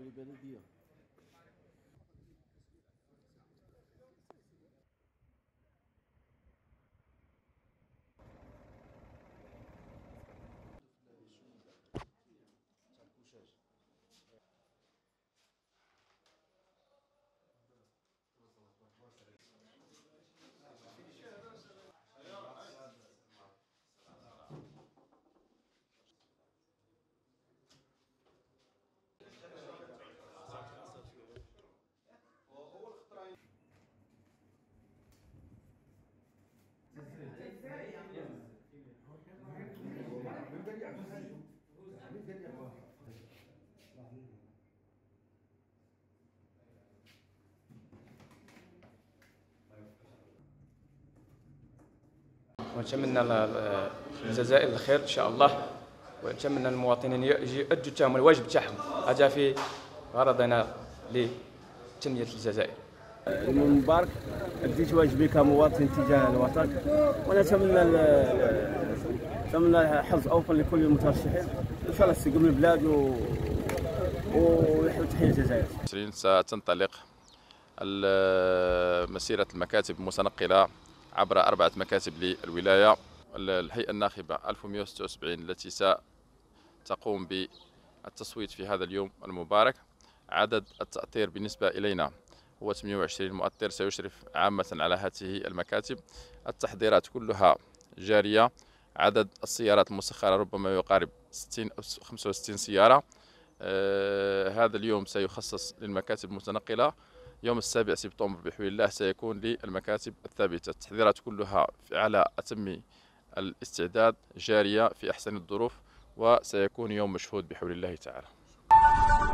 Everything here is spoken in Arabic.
البلدية. ونتمنى للجزائر الخير ان شاء الله، ونتمنى المواطنين يؤدوا تهم الواجب تاعهم. هذا في غرضنا لتنمية الجزائر. مبارك، أديت واجبي كمواطن تجاه الوطن، ونتمنى حظ أوفر لكل المترشحين، إن شاء الله يستقبل البلاد ويحل تحية الجزائر. ستنطلق مسيرة المكاتب المتنقلة عبر 4 مكاتب للولاية. الهيئة الناخبة 1176 التي ستقوم بالتصويت في هذا اليوم المبارك. عدد التأطير بالنسبة إلينا هو 28 مؤطر سيشرف عامة على هذه المكاتب. التحضيرات كلها جارية. عدد السيارات المسخرة ربما يقارب 60 أو 65 سيارة. هذا اليوم سيخصص للمكاتب المتنقلة. يوم 7 سبتمبر بحول الله سيكون للمكاتب الثابتة. التحضيرات كلها على أتم الاستعداد، جارية في أحسن الظروف، وسيكون يوم مشهود بحول الله تعالى.